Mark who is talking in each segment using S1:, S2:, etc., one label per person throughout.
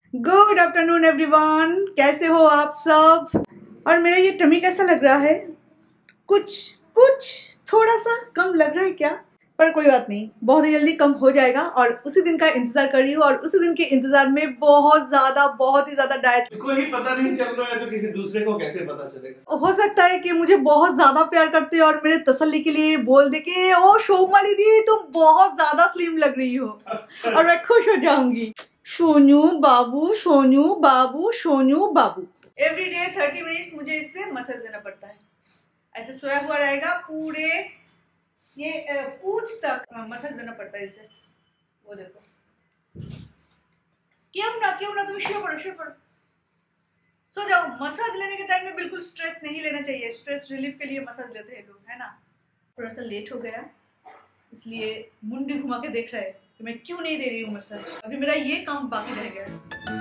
S1: Good afternoon everyone, कैसे हो आप सब। और मेरा ये टमी कैसा लग रहा है? कुछ कुछ थोड़ा सा कम लग रहा है क्या? पर कोई बात नहीं, बहुत ही जल्दी कम हो जाएगा और उसी दिन का इंतजार कर रही हूँ। और उसी दिन के इंतजार में बहुत ही ज्यादा डाइट
S2: को ही पता नहीं चल रहा है तो किसी दूसरे को कैसे पता चलेगा।
S1: हो सकता है कि मुझे बहुत ज्यादा प्यार करते हैं और मेरे तसल्ली के लिए बोल दे के ओ शोमा दीदी तुम बहुत ज्यादा स्लिम लग रही हो।
S2: अच्छा।
S1: और मैं खुश हो जाऊंगी। सोनू बाबू, सोनू बाबू, सोनू बाबू। एवरी डे 30 मिनट्स मुझे इससे मसाज देना पड़ता है। ऐसे सोया हुआ रहेगा, पूरे ये पूंछ तक मसाज देना पड़ता है इससे। वो देखो, क्यों ना तुम शो पड़ो सो जाओ। मसाज लेने के टाइम में बिल्कुल स्ट्रेस नहीं लेना चाहिए। स्ट्रेस रिलीफ के लिए मसाज लेते हैं लोग, है ना। थोड़ा सा लेट हो गया इसलिए मुंडी घुमा के देख रहा है कि मैं क्यों नहीं दे रही हूँ मसाज। अभी मेरा ये काम बाकी रह गया है।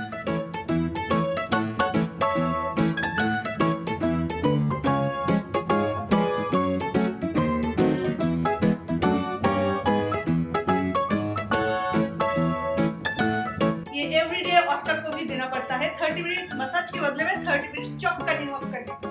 S1: ये एवरीडे ऑस्कर को भी देना पड़ता है। 30 मिनट्स मसाज के बदले में 30 मिनट्स चॉप कटिंग ऑफ करके।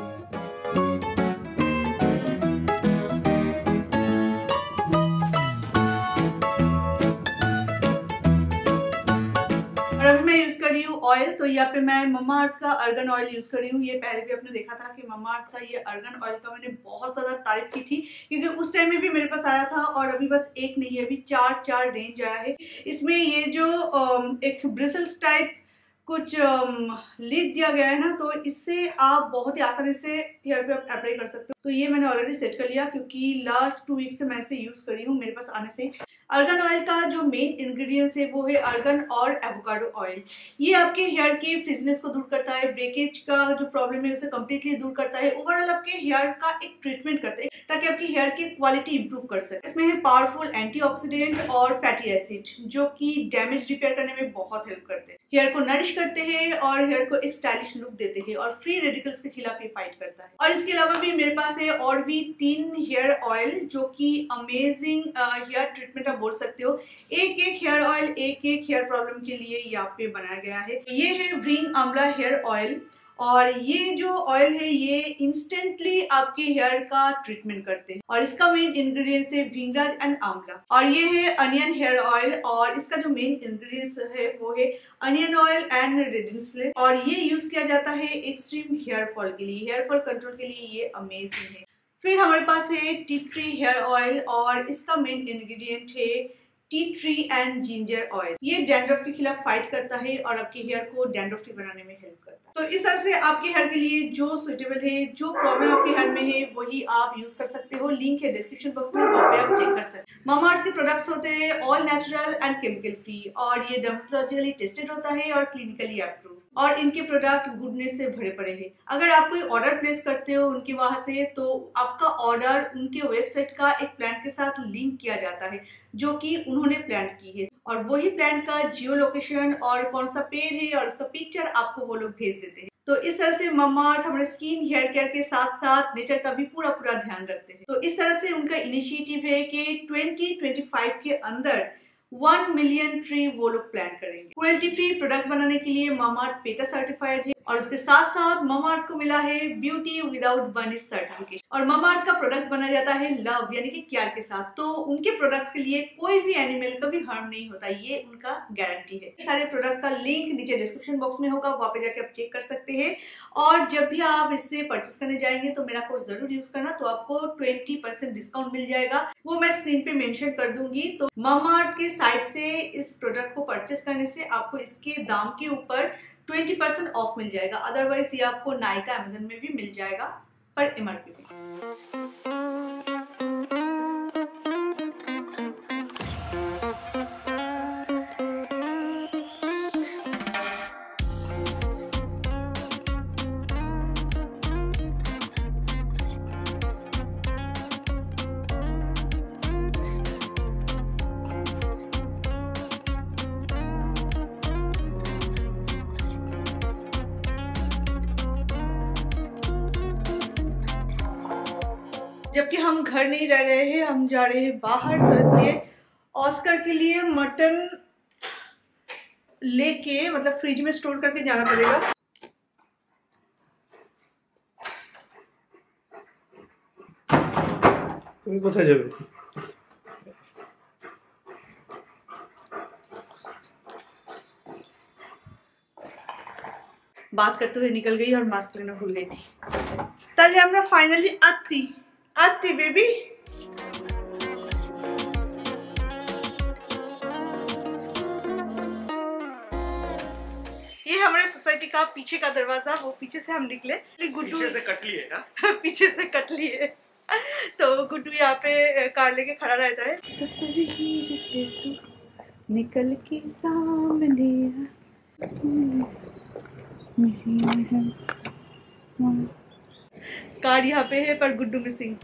S1: अभी मैं यूज कर रही हूँ ऑयल। तो यहाँ पे मैं मम्मा अर्थ का अर्गन ऑयल यूज कर रही हूँ। ये पहले भी आपने देखा था कि मम्मा अर्थ का ये अर्गन ऑयल का मैंने बहुत ज्यादा तारीफ की थी, क्योंकि उस टाइम में भी मेरे पास आया था। और अभी बस एक नहीं है, अभी चार रेंज आया है। इसमें ये जो एक ब्रिसल्स टाइप कुछ लीड दिया गया है ना, तो इससे आप बहुत ही आसानी से हेयर पे आप अप्लाई कर सकते हो। तो ये मैंने ऑलरेडी सेट कर लिया, क्योंकि लास्ट 2 वीक से मैं इसे यूज कर रही हूँ मेरे पास आने से। अर्गन ऑयल का जो मेन इंग्रेडिएंट्स है वो है अर्गन और एवोकाडो ऑयल। ये आपके हेयर के फ्रिजनेस को दूर करता है, ब्रेकेज का जो प्रॉब्लम है उसे कम्प्लीटली दूर करता है। ओवरऑल आपके हेयर का एक ट्रीटमेंट करते हैं ताकि आपकी हेयर की क्वालिटी इंप्रूव कर सके। इसमें है पावरफुल एंटीऑक्सीडेंट और फैटी एसिड, जो कि डैमेज रिपेयर करने में बहुत हेल्प करते हैं, हेयर को नरिश करते हैं और हेयर को एक स्टाइलिश लुक देते हैं और फ्री रेडिकल्स के खिलाफ ये फाइट करता है। और इसके अलावा भी मेरे पास है और भी 3 हेयर ऑयल जो कि अमेजिंग हेयर ट्रीटमेंट बोल सकते हो। एक हेयर ऑयल एक हेयर प्रॉब्लम के लिए यहाँ पे बनाया गया है। ये है व्रिंग आंवला हेयर ऑयल, और ये जो ऑयल है ये इंस्टेंटली आपके हेयर का ट्रीटमेंट करते हैं। और इसका मेन इंग्रेडिएंट्स है भृंगराज एंड आंवला। और ये है अनियन हेयर ऑयल, और इसका जो मेन इंग्रेडिएंट्स है वो है अनियन ऑयल एंड रेडिसले। और ये यूज किया जाता है एक्सट्रीम हेयर फॉल के लिए, हेयर फॉल कंट्रोल के लिए ये अमेजिंग है। फिर हमारे पास है टी ट्री हेयर ऑयल, और इसका मेन इंग्रेडिएंट है tea tree and ginger oil. ये डैंड्रफ के खिलाफ फाइट करता है और आपके हेयर को डैंड्रफ फ्री बनाने में हेल्प करता है। तो इस तरह से आपके हेयर के लिए जो सुटेबल है, जो प्रॉब्लम आपके हेयर में है, वही आप यूज कर सकते हो। लिंक है डिस्क्रिप्शन बॉक्स में, वहाँ पे आप चेक कर सकते हैं। मामा अर्थ के प्रोडक्ट्स होते हैं all natural and chemical free, और ये डर्मेटोलॉजिकली टेस्टेड होता है और क्लिनिकली अप्रूव। और इनके प्रोडक्ट गुडनेस से भरे पड़े हैं। अगर आप कोई ऑर्डर प्लेस करते हो उनके वहां से, तो आपका ऑर्डर उनके वेबसाइट का एक प्लान के साथ लिंक किया जाता है जो कि उन्होंने प्लान की है, और वही प्लान का जियो लोकेशन और कौन सा पेड़ है और उसका पिक्चर आपको वो लोग भेज देते हैं। तो इस तरह से मम्मा अर्थ हमारे स्किन हेयर केयर के साथ साथ नेचर का भी पूरा ध्यान रखते हैं। तो इस तरह से उनका इनिशिएटिव है कि 2025 के अंदर 1 मिलियन ट्री वो लोग प्लान करेंगे। क्रुएल्टी फ्री प्रोडक्ट्स बनाने के लिए मामा अर्थ पेटा सर्टिफाइड है, और उसके साथ साथ मामा अर्थ को मिला है ब्यूटी विदाउट बर्निश सर्टिफिकेशन। और मामा अर्थ का प्रोडक्ट्स बनाया जाता है लव यानी कि केयर के साथ। तो उनके प्रोडक्ट्स के लिए कोई भी एनिमल का भी हार्म नहीं होता, ये उनका गारंटी है। सारे प्रोडक्ट का लिंक नीचे डिस्क्रिप्शन बॉक्स में होगा, वहाँ पे जाके आप चेक कर सकते हैं। और जब भी आप इससे परचेस करने जाएंगे तो मेरा कोड जरूर यूज करना, तो आपको 20% डिस्काउंट मिल जाएगा। वो मैं स्क्रीन पे मेंशन कर दूंगी। तो मामा अर्थ के साइट से इस प्रोडक्ट को परचेस करने से आपको इसके दाम के ऊपर 20% ऑफ मिल जाएगा। अदरवाइज ये आपको नाइका अमेजन में भी मिल जाएगा पर एमआरपी पे। जबकि हम घर नहीं रह रहे हैं, हम जा रहे हैं बाहर, तो इसलिए ऑस्कर के लिए मटन लेके मतलब फ्रिज में स्टोर करके जाना पड़ेगा।
S2: তুমি কোথায় যাবে?
S1: बात करते हुए निकल गई और मास्क लेना भूल गई थी। তাহলে আমরা ফাইনালি आती बेबी। ये हमारे सोसाइटी का पीछे का दरवाजा, वो पीछे से हम निकले। गुड्डू
S2: पीछे से कट लिए ना?
S1: पीछे से कट लिए। तो गुड्डू यहाँ पे कार लेके खड़ा रहता है। तस्वीर से तू निकल के सामने कार यहाँ पे है पर गुड्डू मिसिंग।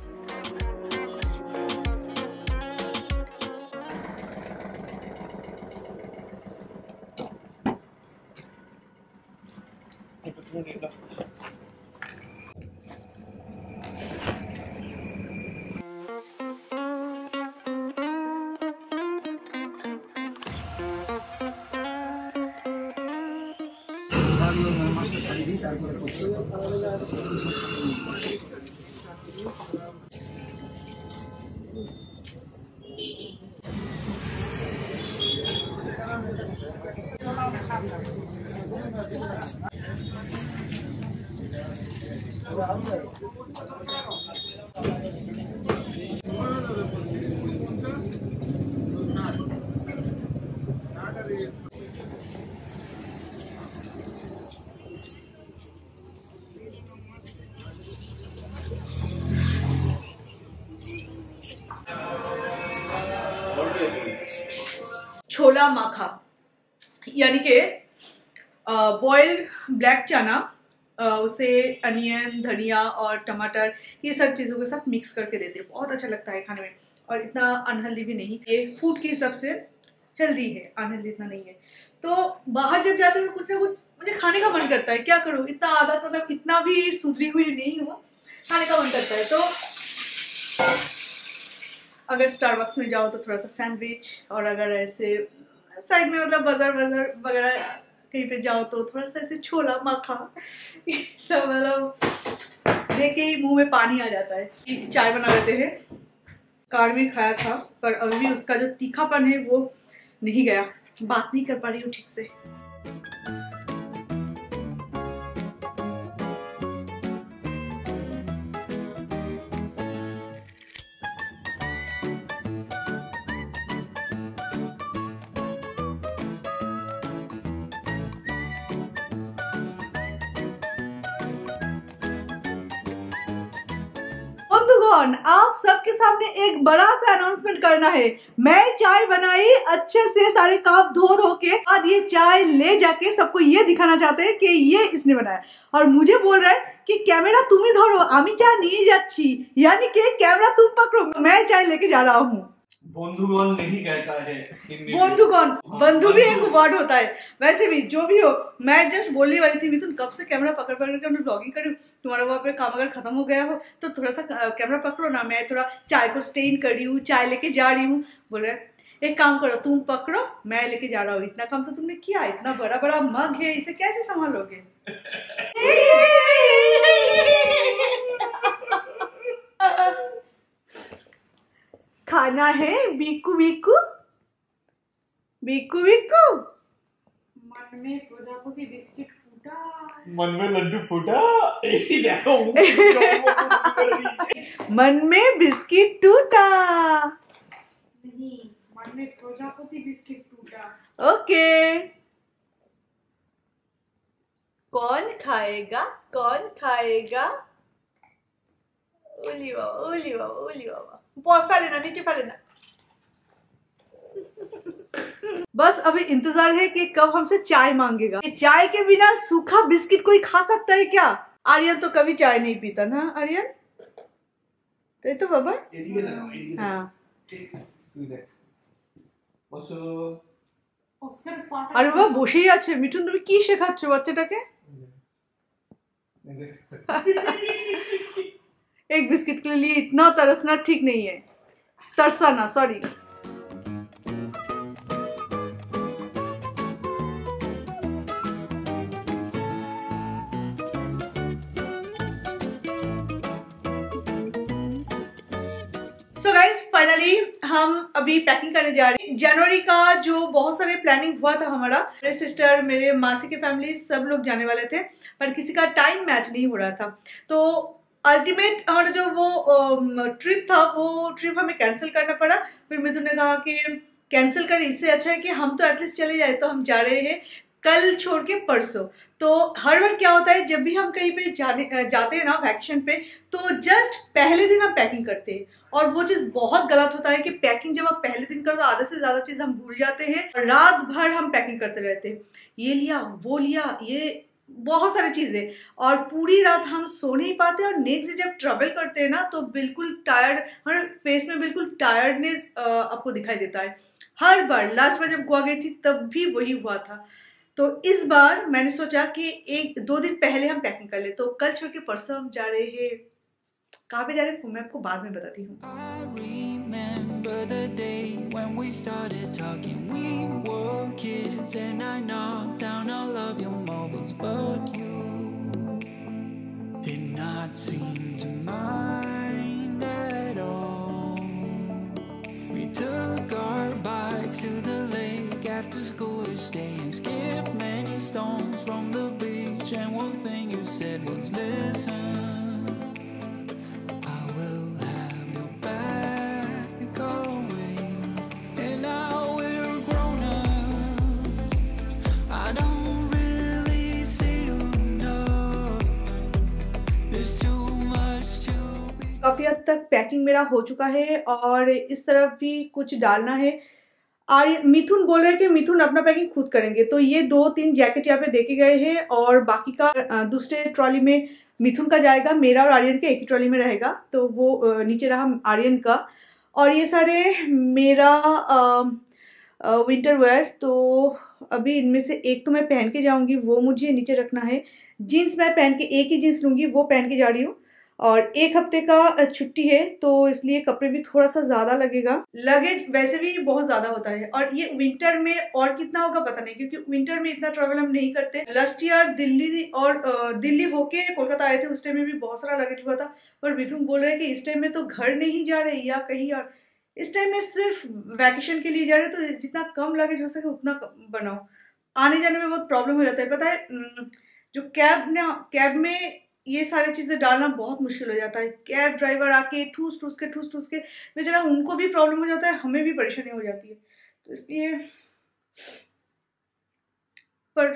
S1: छोला माखा यानी कि बॉइल्ड ब्लैक चना, उसे अनियन, धनिया और टमाटर ये सब चीज़ों के साथ मिक्स करके देते हैं। बहुत अच्छा लगता है खाने में और इतना अनहेल्दी भी नहीं। ये फूड के हिसाब से हेल्दी है, अनहेल्दी इतना नहीं है। तो बाहर जब जाते हो कुछ ना कुछ मुझे खाने का मन करता है। क्या करूँ, इतना आदत मतलब इतना भी सुधरी हुई नहीं हूँ, खाने का मन करता है। तो अगर स्टारबक्स में जाओ तो थोड़ा सा सैंडविच, और अगर ऐसे साइड में मतलब बाजार वगैरह कहीं पे जाओ तो थोड़ा सा ऐसे छोला माखा सब मतलब देख के ही मुंह में पानी आ जाता है। चाय बना लेते हैं। कार में खाया था पर अभी भी उसका जो तीखापन है वो नहीं गया। बात नहीं कर पा रही हूँ ठीक से। बंधुगण, आप सबके सामने एक बड़ा सा अनाउंसमेंट करना है। मैं चाय बनाई अच्छे से, सारे कप धो के बाद ये चाय ले जाके सबको ये दिखाना चाहते हैं कि ये इसने बनाया, और मुझे बोल रहा है कि कैमरा तुम ही धरो, आमी चाय नहीं जाच्छी, यानी कि कैमरा तुम पकड़ो, मैं चाय लेके जा रहा हूँ।
S2: बंधुगण नहीं कहता है।
S1: बंधुगण, बंधु भी एक वर्ड होता है। वैसे भी जो भी हो, मैं जस्ट बोलने वाली थी मिथुन कब से कैमरा पकड़ के मैं ब्लॉगिंग कर रही हूँ, तुम्हारा वहाँ पे काम अगर खत्म हो गया हो तो थोड़ा सा कैमरा पकड़ो ना, मैं थोड़ा चाय को स्टेन कर रही हूँ, चाय लेके जा रही हूँ। बोल रहे एक काम करो, तुम पकड़ो मैं लेके जा रहा हूँ। इतना काम तो तुमने किया, इतना बड़ा बड़ा मग है, इसे कैसे संभालोगे? खाना है बीकू बीकू बीकू बीकू।
S3: मन में प्रजापति बिस्किट फूटा,
S2: मन में लड्डू फूटा, देखो
S1: मन में बिस्किट टूटा।
S3: नहीं, मन में प्रजापति बिस्किट टूटा।
S1: ओके, कौन खाएगा कौन खाएगा? ओली बाबा ओली बाबा ओली बाबा, फैलेना नीचे फैलेना। बस अभी इंतजार है कि कब हमसे चाय मांगेगा। चाय के बिना सूखा बिस्किट कोई खा सकता है क्या? आर्यन तो कभी चाय नहीं पीता ना आर्यन, तो बाबा हाँ। अरे बाबा বসেই আছে। মিঠুন তুমি কি শেখাচ্ছ বাচ্চাটাকে? एक बिस्किट के लिए इतना तरसना ठीक नहीं है, तरसाना सॉरी। फाइनली हम अभी पैकिंग करने जा रहे हैं। जनवरी का जो बहुत सारे प्लानिंग हुआ था हमारा, मेरे सिस्टर, मेरे मासी की फैमिली, सब लोग जाने वाले थे, पर किसी का टाइम मैच नहीं हो रहा था। तो अल्टीमेट हमारा जो वो ट्रिप था, वो ट्रिप हमें कैंसिल करना पड़ा। फिर मिथुन ने कहा कि कैंसिल कर, इससे अच्छा है कि हम तो एटलीस्ट चले जाए। तो हम जा रहे हैं कल छोड़ के परसों। तो हर बार क्या होता है, जब भी हम कहीं पे जाते हैं ना वैकेशन पे, तो जस्ट पहले दिन हम पैकिंग करते हैं, और वो चीज़ बहुत गलत होता है कि पैकिंग जब आप पहले दिन करो तो आधे से ज़्यादा चीज़ हम भूल जाते हैं। रात भर हम पैकिंग करते रहते हैं, ये लिया वो लिया, ये बहुत सारी चीज़ें, और पूरी रात हम सो नहीं पाते। और नेक्स्ट डे जब ट्रैवल करते हैं ना, तो बिल्कुल टायर्ड, हमारे फेस में बिल्कुल टायर्डनेस आपको दिखाई देता है। हर बार लास्ट बार जब गोवा गई थी तब भी वही हुआ था। तो इस बार मैंने सोचा कि 1-2 दिन पहले हम पैकिंग कर ले। तो कल छोड़ के परसों हम जा रहे हैं। कहाँ पे जा रहे हैं मैं आपको बाद में बताती हूँ।
S4: After school each day and skip many stones from the beach, and one thing you said was listen, I will have your back always. And now we're grown up, I don't really see you enough, there's too much to be.
S1: काफी हद तक packing मेरा हो चुका है, और इस तरफ भी कुछ डालना है। मिथुन बोल रहे हैं कि मिथुन अपना पैकिंग खुद करेंगे। तो ये 2-3 जैकेट यहाँ पे देके गए हैं, और बाकी का दूसरे ट्रॉली में मिथुन का जाएगा, मेरा और आर्यन के एक ही ट्रॉली में रहेगा। तो वो नीचे रहा आर्यन का। और ये सारे मेरा विंटर वेयर। तो अभी इनमें से एक तो मैं पहन के जाऊंगी, वो मुझे नीचे रखना है। जीन्स मैं पहन के, एक ही जीन्स लूंगी, वो पहन के जा रही हूँ। और 1 हफ्ते का छुट्टी है, तो इसलिए कपड़े भी थोड़ा सा ज़्यादा लगेगा। लगेज वैसे भी बहुत ज़्यादा होता है, और ये विंटर में और कितना होगा पता नहीं, क्योंकि विंटर में इतना ट्रैवल हम नहीं करते। लास्ट ईयर दिल्ली और दिल्ली होके कोलकाता आए थे, उस टाइम में भी बहुत सारा लगेज हुआ था। पर मिथुन बोल रहे हैं कि इस टाइम में तो घर नहीं जा रहे या कहीं और, इस टाइम में सिर्फ वैकेशन के लिए जा रहे, तो जितना कम लगेज हो सके उतना बनाओ। आने जाने में बहुत प्रॉब्लम हो जाता है, पता है। जो कैब में ये सारी चीज़ें डालना बहुत मुश्किल हो जाता है। कैब ड्राइवर आके ठूस ठूस के बेचारा, उनको भी प्रॉब्लम हो जाता है, हमें भी परेशानी हो जाती है। तो इसलिए पर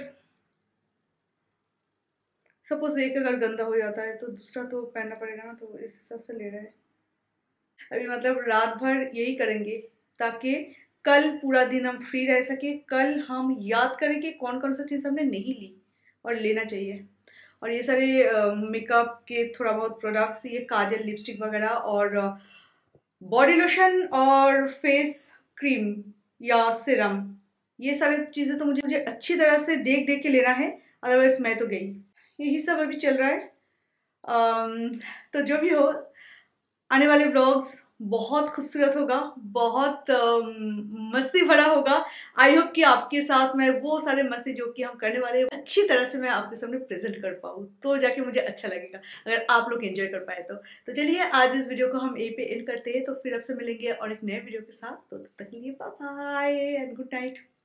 S1: सपोज एक अगर गंदा हो जाता है तो दूसरा तो पहनना पड़ेगा ना, तो इस हिसाब से ले रहे हैं। अभी मतलब रात भर यही करेंगे, ताकि कल पूरा दिन हम फ्री रह सके। कल हम याद करें कि कौन कौन सा चीज़ हमने नहीं ली और लेना चाहिए। और ये सारे मेकअप के थोड़ा बहुत प्रोडक्ट्स, ये काजल, लिपस्टिक वगैरह, और बॉडी लोशन और फेस क्रीम या सिरम, ये सारी चीज़ें तो मुझे अच्छी तरह से देख देख के लेना है, अदरवाइज मैं तो गई। यही सब अभी चल रहा है। तो जो भी हो, आने वाले व्लॉग्स बहुत खूबसूरत होगा, बहुत मस्ती भरा होगा। आई होप कि आपके साथ मैं वो सारे मस्ती जो कि हम करने वाले हैं अच्छी तरह से मैं आपके सामने प्रेजेंट कर पाऊँ, तो जाके मुझे अच्छा लगेगा, अगर आप लोग एंजॉय कर पाए तो चलिए आज इस वीडियो को हम यहीं पे एंड करते हैं। तो फिर आपसे मिलेंगे और एक नए वीडियो के साथ। तो तब तक के लिए bye bye and good night.